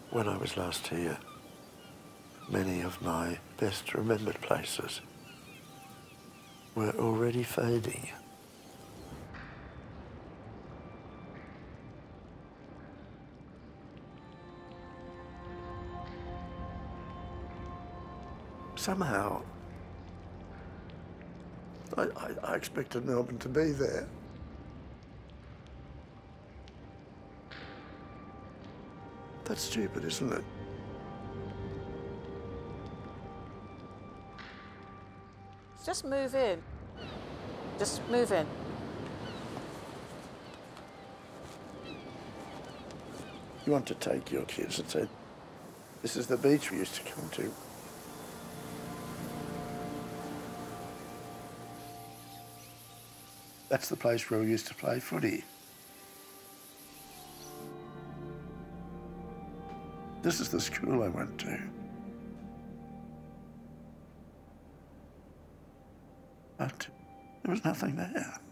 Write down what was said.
When I was last here, many of my best remembered places were already fading. Somehow, I expected Melbourne to be there. That's stupid, isn't it? Just move in. Just move in. You want to take your kids and say, this is the beach we used to come to. That's the place where we used to play footy. This is the school I went to. But there was nothing there.